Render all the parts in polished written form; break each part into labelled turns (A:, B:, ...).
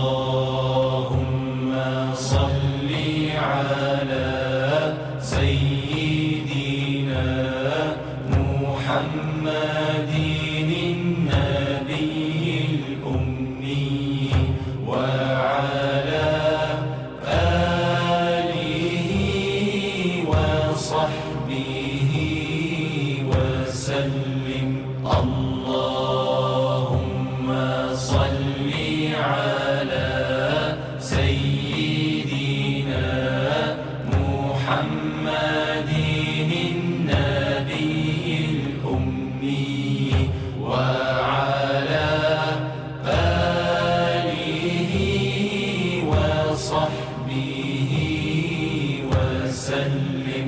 A: اللهم صل على سيدنا محمد النبي الأمي وعلى آله وصحبه وسلم. اللهم صل على سيدنا محمد النبي الأمي وعلى آله وصحبه وسلم.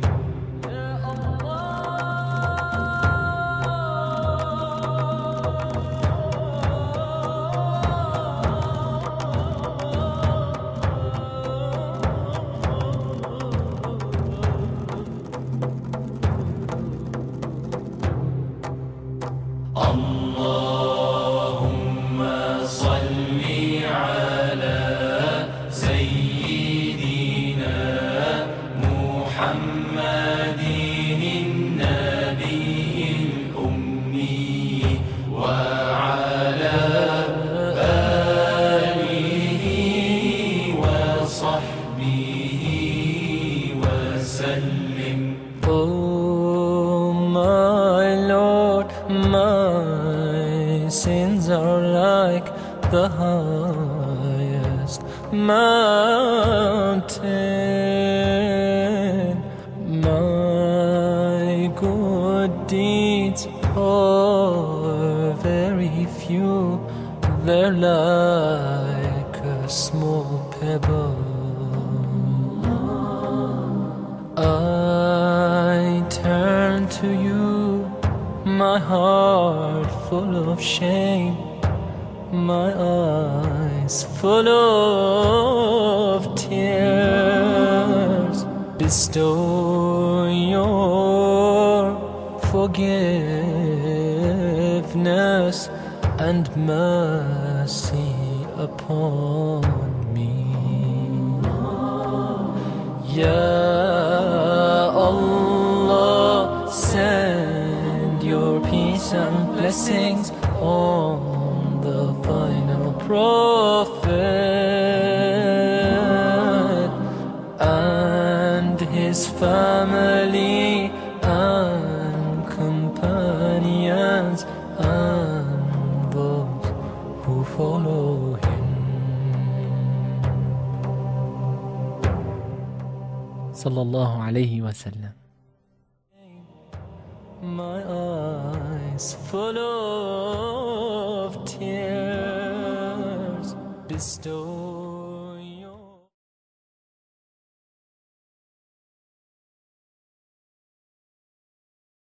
A: اللهم صل على سيدنا محمد النبي الأمي وعلى آله وصحبه وسلم.
B: Oh my Lord, my sins are like the highest mountain. My good deeds are very few, they're like a small pebble. I turn to you, my heart full of shame, my eyes full of tears. Bestow your forgiveness and mercy upon me. Ya Allah, send your peace and blessings on the final prophet and his family and companions and those who follow him. Sallallahu alayhi wa sallam. My eyes full of tears, bestow